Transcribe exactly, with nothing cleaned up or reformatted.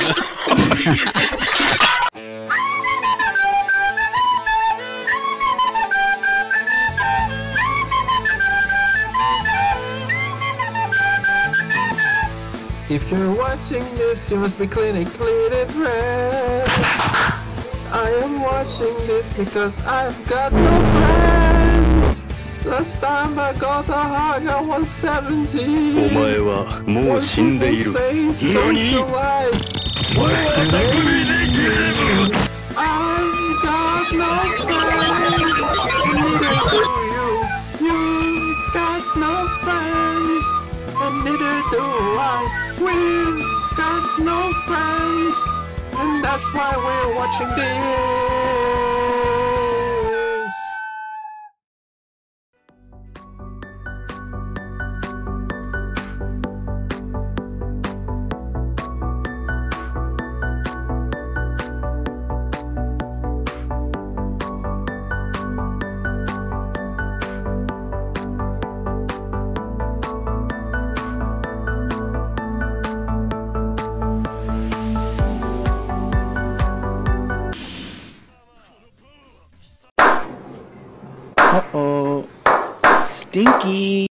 If you're watching this, you must be clinically depressed. I am watching this because I've got no friends. Last time I got a hug, I was seventeen. お前はもう死んでいる。何？ I've got no friends. Neither do you. You've got no friends, and neither do I. We've got no friends, and that's why we're watching this. Uh-oh. Stinky.